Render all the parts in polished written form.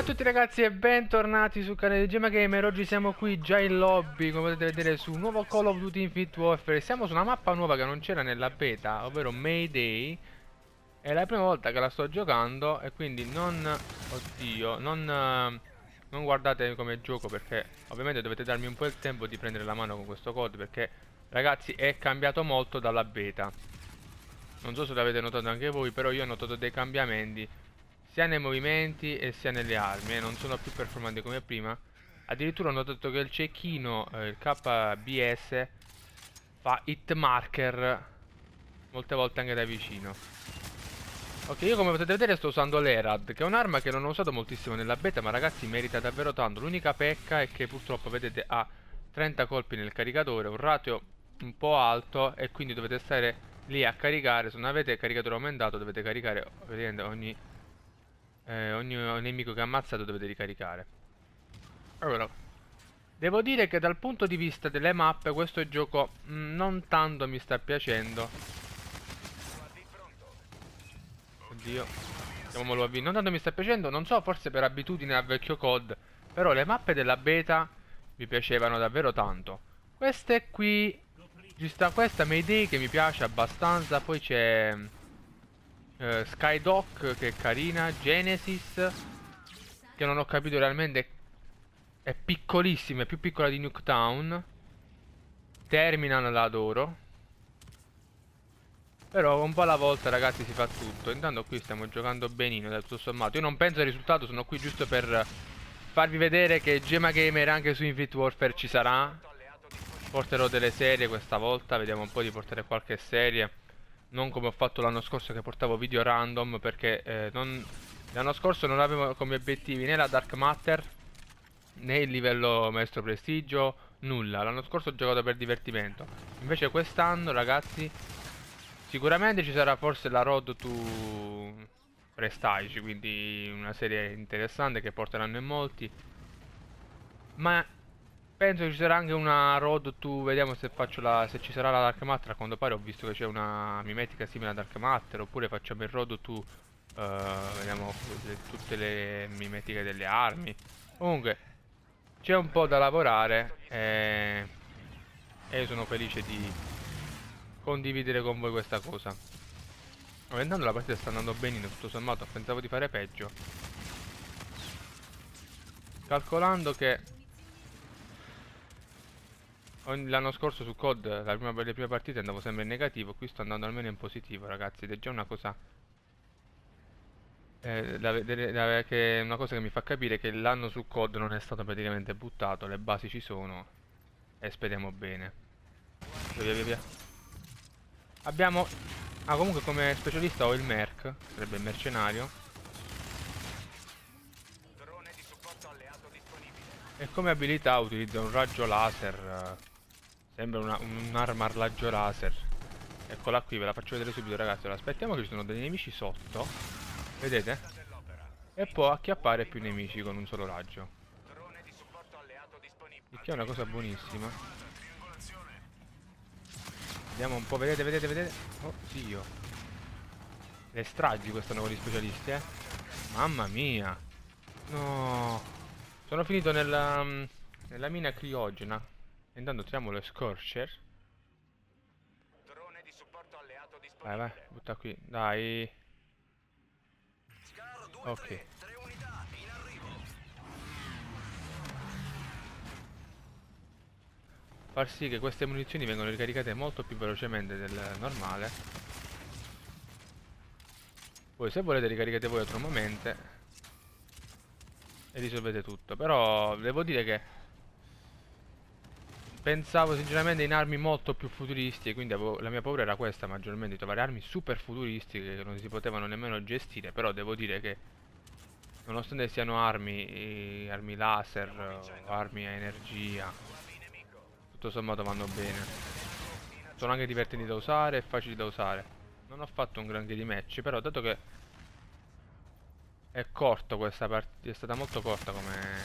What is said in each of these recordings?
a tutti ragazzi e bentornati sul canale di Gemma Gamer. Oggi siamo qui già in lobby, come potete vedere, su un nuovo Call of Duty Infinite Warfare. Siamo su una mappa nuova che non c'era nella beta, ovvero Mayday. È la prima volta che la sto giocando e quindi non... Oddio, non guardate come gioco, perché ovviamente dovete darmi un po' il tempo di prendere la mano con questo code, perché ragazzi è cambiato molto dalla beta. Non so se l'avete notato anche voi, però io ho notato dei cambiamenti sia nei movimenti e sia nelle armi, non sono più performanti come prima. Addirittura ho notato che il cecchino, il KBS, fa hit marker molte volte anche da vicino. Ok, io come potete vedere sto usando l'Erad, che è un'arma che non ho usato moltissimo nella beta, ma ragazzi merita davvero tanto. L'unica pecca è che purtroppo, vedete, ha 30 colpi nel caricatore, un ratio un po' alto, e quindi dovete stare lì a caricare. Se non avete il caricatore aumentato dovete caricare praticamente ogni nemico che ammazzate dovete ricaricare. Allora, devo dire che dal punto di vista delle mappe questo gioco non tanto mi sta piacendo. Oddio, chiamiamolo AV. Non tanto mi sta piacendo, non so, forse per abitudine al vecchio COD, però le mappe della beta mi piacevano davvero tanto. Queste qui, ci sta questa Mayday che mi piace abbastanza, poi c'è Skydock che è carina, Genesis che non ho capito realmente, è piccolissima, è più piccola di Nuketown. Terminal la adoro, però un po' alla volta ragazzi si fa tutto. Intanto qui stiamo giocando benino tutto sommato. Io non penso al risultato, sono qui giusto per farvi vedere che Gemma Gamer anche su Infinite Warfare ci sarà. Porterò delle serie questa volta, vediamo un po' di portare qualche serie. Non come ho fatto l'anno scorso che portavo video random, perché l'anno scorso non avevo come obiettivi né la Dark Matter né il livello maestro prestigio, nulla. L'anno scorso ho giocato per divertimento. Invece quest'anno ragazzi sicuramente ci sarà forse la Road to Prestige, quindi una serie interessante che porteranno in molti. Ma penso che ci sarà anche una Road to... Vediamo se faccio se ci sarà la Dark Matter. A quanto pare ho visto che c'è una mimetica simile a Dark Matter. Oppure facciamo il Road to vediamo tutte le mimetiche delle armi. Comunque c'è un po' da lavorare e io sono felice di condividere con voi questa cosa. Intanto la partita sta andando benino, tutto sommato. Pensavo di fare peggio, calcolando che l'anno scorso su COD le prime partite andavo sempre in negativo. Qui sto andando almeno in positivo ragazzi, ed è già una cosa che è una cosa che mi fa capire che l'anno su COD non è stato praticamente buttato. Le basi ci sono e speriamo bene. Via via via. Abbiamo... Ah, comunque come specialista ho il Merc, sarebbe il mercenario. E come abilità utilizzo un raggio laser. Sembra un'arma a raggio laser. Eccola qui, ve la faccio vedere subito ragazzi. Allora, aspettiamo che ci sono dei nemici sotto. Vedete? E può acchiappare più nemici con un solo raggio. Il che è una cosa buonissima. Vediamo un po', vedete, vedete, vedete. Oddio. Le stragi quest'hanno con gli specialisti, eh. Mamma mia. No. Sono finito nella mina criogena. Intanto tiriamo lo Scorcher. Vai, vai, butta qui, dai. Ok. Far sì che queste munizioni vengano ricaricate molto più velocemente del normale. Poi se volete ricaricate voi autonomamente e risolvete tutto. Però devo dire che pensavo sinceramente in armi molto più futuristiche, quindi la mia paura era questa maggiormente, di trovare armi super futuristiche che non si potevano nemmeno gestire. Però devo dire che nonostante siano armi laser o armi a energia, tutto sommato vanno bene. Sono anche divertenti da usare e facili da usare. Non ho fatto un granché di match, però dato che è corto questa partita, è stata molto corta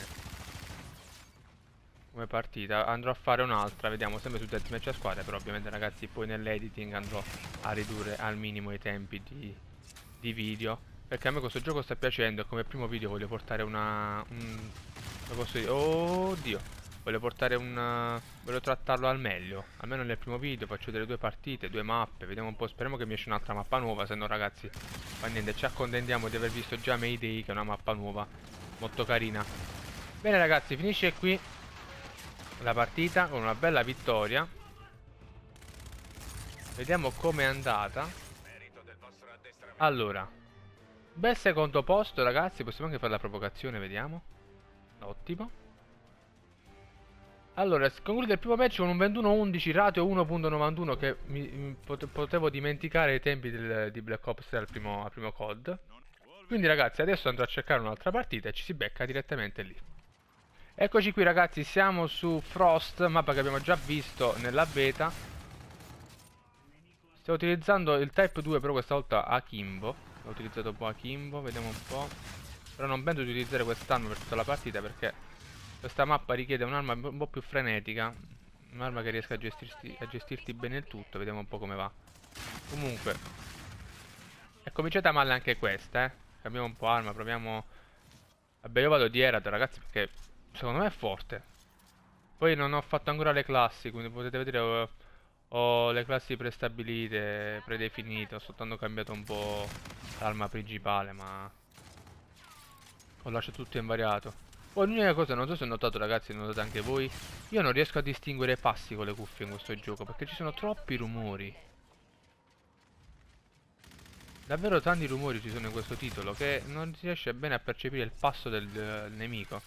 come partita, andrò a fare un'altra, vediamo, sempre su deathmatch a squadre. Però ovviamente ragazzi poi nell'editing andrò a ridurre al minimo i tempi di video, Perché a me questo gioco sta piacendo e come primo video voglio portare come posso dire? Oddio. Voglio portare voglio trattarlo al meglio. Almeno nel primo video faccio delle 2 partite, 2 mappe. Vediamo un po'. Speriamo che mi esce un'altra mappa nuova. Se no ragazzi, fa niente. Ci accontentiamo di aver visto già Mayday, che è una mappa nuova. Molto carina. Bene ragazzi, finisce qui la partita con una bella vittoria. Vediamo com'è andata. Allora, bel secondo posto ragazzi. Possiamo anche fare la provocazione, vediamo. Ottimo. Allora, si conclude il primo match con un 21-11, ratio 1.91, che potevo dimenticare i tempi di Black Ops 3 al primo COD. Quindi ragazzi, adesso andrò a cercare un'altra partita e ci si becca direttamente lì. Eccoci qui ragazzi, siamo su Frost, mappa che abbiamo già visto nella beta. Sto utilizzando il Type 2, però questa volta Akimbo. Ho utilizzato un po' Akimbo, vediamo un po'. Però non penso di utilizzare quest'arma per tutta la partita perché questa mappa richiede un'arma un po' più frenetica. Un'arma che riesca a gestirti bene il tutto. Vediamo un po' come va. Comunque è cominciata male anche questa, Cambiamo un po' arma, proviamo. Vabbè, io vado di Erato ragazzi perché secondo me è forte. Poi non ho fatto ancora le classi, quindi potete vedere ho le classi prestabilite, predefinite. Ho soltanto cambiato un po' l'arma principale, ma ho lasciato tutto invariato. Poi l'unica cosa, non so se ho notato ragazzi, notate anche voi, io non riesco a distinguere i passi con le cuffie in questo gioco perché ci sono troppi rumori. Davvero tanti rumori ci sono in questo titolo che non si riesce bene a percepire il passo del nemico.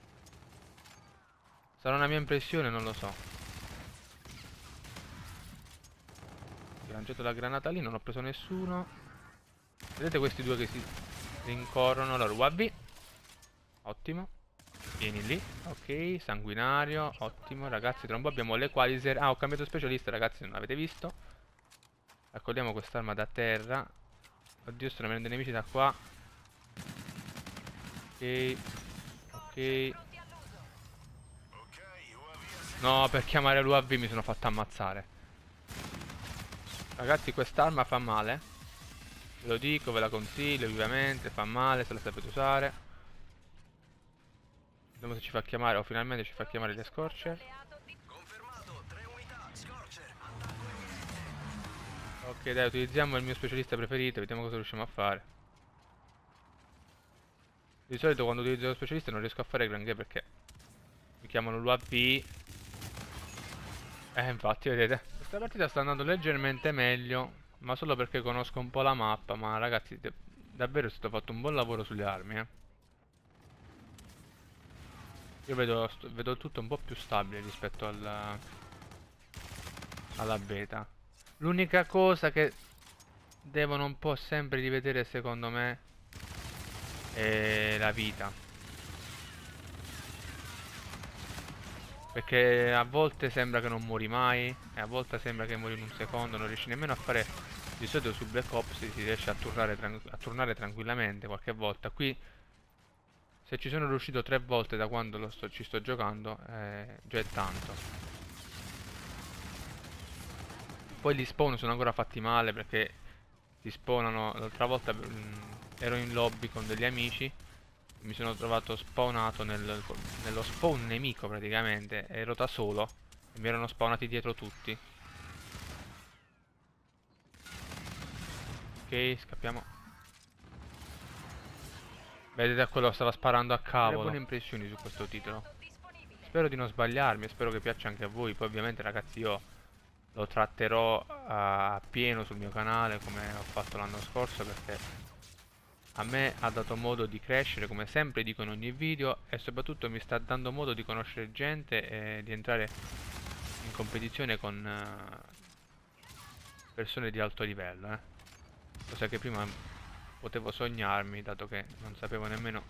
Sarà una mia impressione, non lo so. Ho lanciato la granata lì, non ho preso nessuno. Vedete questi due che si rincorrono? Allora, UAV. Ottimo. Vieni lì, ok, sanguinario, ottimo ragazzi, tra un po' abbiamo l'equalizer. Ah, ho cambiato specialista ragazzi, non l'avete visto. Raccogliamo quest'arma da terra. Oddio, stanno venendo nemici da qua. Ok, ok. No, per chiamare l'UAV mi sono fatto ammazzare. Ragazzi, quest'arma fa male. Ve lo dico, ve la consiglio vivamente, fa male se la sapete usare. Vediamo se ci fa chiamare, o finalmente ci fa chiamare le Scorcher. Ok dai, utilizziamo il mio specialista preferito, vediamo cosa riusciamo a fare. Di solito quando utilizzo lo specialista non riesco a fare granché perché mi chiamano l'UAV. Infatti vedete, questa partita sta andando leggermente meglio, ma solo perché conosco un po' la mappa. Ma ragazzi, davvero è stato fatto un buon lavoro sulle armi, Io vedo tutto un po' più stabile rispetto alla beta. L'unica cosa che devono un po' sempre rivedere secondo me è la vita. Perché a volte sembra che non muori mai e a volte sembra che muori in un secondo, non riesci nemmeno a fare. Di solito su Black Ops si riesce a turnare tranquillamente qualche volta. Qui se ci sono riuscito 3 volte da quando ci sto giocando, già è tanto. Poi gli spawn sono ancora fatti male perché si spawnano. L'altra volta ero in lobby con degli amici, mi sono trovato spawnato nello spawn nemico praticamente. Ero da solo e mi erano spawnati dietro tutti. Ok, scappiamo. Vedete, a quello stava sparando a cavolo. Buone impressioni su questo titolo. Spero di non sbagliarmi, spero che piaccia anche a voi. Poi ovviamente ragazzi io lo tratterò a pieno sul mio canale come ho fatto l'anno scorso, perché a me ha dato modo di crescere, come sempre dico in ogni video, e soprattutto mi sta dando modo di conoscere gente e di entrare in competizione con persone di alto livello, cosa che prima potevo sognarmi, dato che non sapevo nemmeno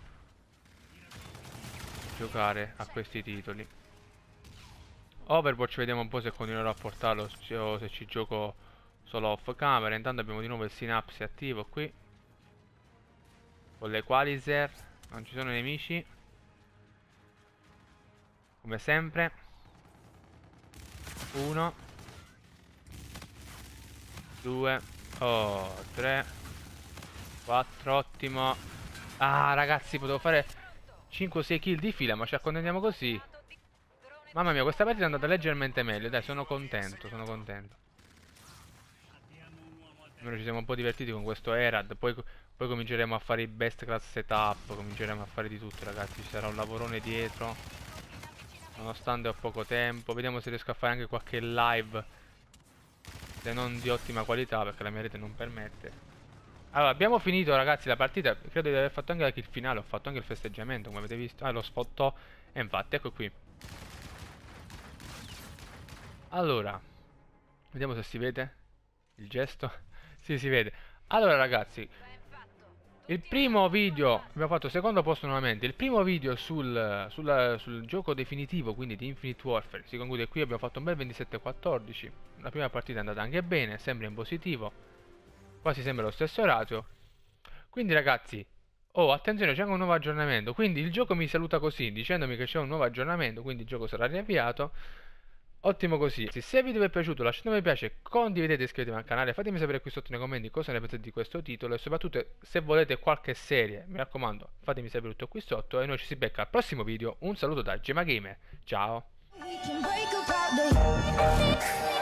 giocare a questi titoli. Overwatch vediamo un po' se continuerò a portarlo o se ci gioco solo off camera. Intanto abbiamo di nuovo il Synapse attivo qui con l'Equalizer. Non ci sono nemici, come sempre. 1 2 3 4, ottimo. ottimo. Ah, ragazzi, potevo fare 5-6 kill di fila, ma ci accontentiamo così. Mamma mia, questa partita è andata leggermente meglio. Dai, sono contento, sono contento. Noi ci siamo un po' divertiti con questo Herald. Poi cominceremo a fare i best class setup. Cominceremo a fare di tutto, ragazzi. Ci sarà un lavorone dietro. Nonostante ho poco tempo. Vediamo se riesco a fare anche qualche live, se non di ottima qualità, perché la mia rete non permette. Allora, abbiamo finito, ragazzi, la partita. Credo di aver fatto anche il finale. Ho fatto anche il festeggiamento, come avete visto. Ah, lo sfottò. E infatti, ecco qui. Allora, vediamo se si vede il gesto. Sì, si vede. Allora, ragazzi, il primo video, abbiamo fatto secondo posto nuovamente. Il primo video sul gioco definitivo, quindi di Infinite Warfare, si conclude qui. Abbiamo fatto un bel 27-14. La prima partita è andata anche bene, sembra in positivo. Quasi sembra lo stesso ratio. Quindi, ragazzi, oh, attenzione, c'è anche un nuovo aggiornamento. Quindi il gioco mi saluta così, dicendomi che c'è un nuovo aggiornamento, quindi il gioco sarà riavviato. Ottimo così. Se il video vi è piaciuto lasciate un mi piace, condividete e iscrivetevi al canale, fatemi sapere qui sotto nei commenti cosa ne pensate di questo titolo e soprattutto se volete qualche serie, mi raccomando, fatemi sapere tutto qui sotto e noi ci si becca al prossimo video. Un saluto da Gemma Gamer, ciao!